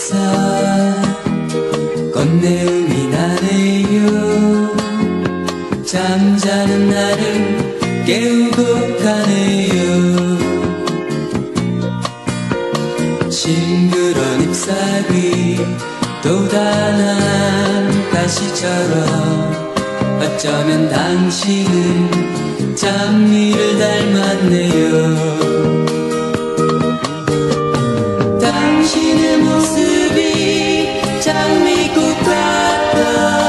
당신에게서 꽃내음이 나네요. 잠자는 나를 깨우고 가네요. 싱그런 잎사귀 또 단한 가시처럼 어쩌면 당신은 장미를 닮았네요. 당신의 모습이 장미꽃 같아.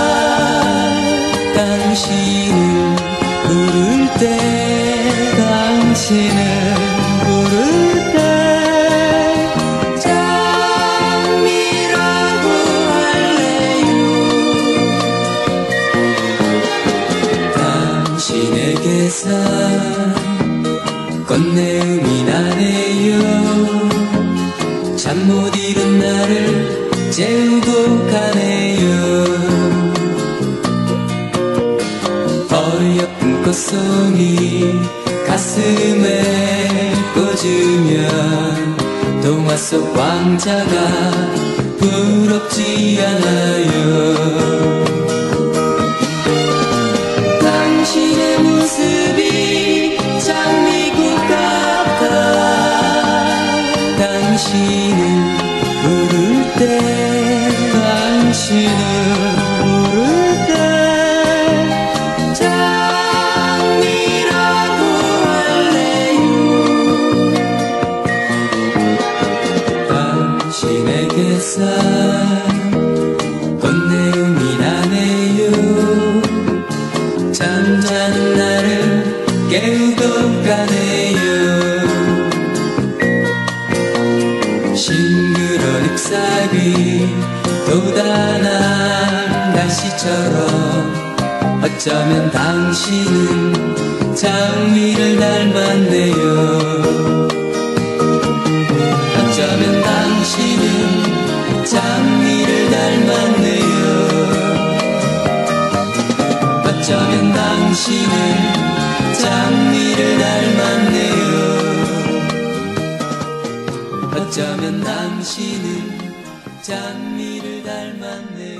당신을 부를 때, 당신을 부를 때 장미라고 할래요. 당신에게서 꽃내음이 나네요. 잠 못 이룬 나를 재우고 가네요. 어여쁜 꽃송이 가슴에 꽂으면 동화 속 왕자가 부럽지 않아요. 당신의 모습이 장미꽃 같아. 당신을 부를 때, 당신을 부를 때 장미라고 할래요. 당신에게서 꽃내음이 나네요. 잠자는 나를 깨우고 가네요. 싱그런 잎사귀 또 단한 가시처럼 어쩌면 당신은 장미를 닮았네요. 어쩌면 당신은 장미를 닮았네요. 어쩌면 당신은 장미를 닮았네요. 어쩌면 당신은 장미를 닮았네.